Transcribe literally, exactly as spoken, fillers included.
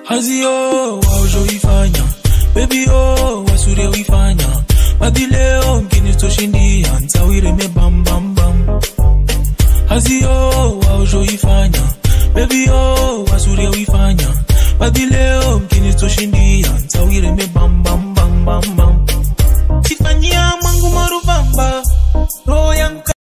Hazio waujo ifanya baby oh wasure wifanya madileo mkini toshindia ntawire me bam bam bam. Hazio waujo ifanya baby oh wasure wifanya madileo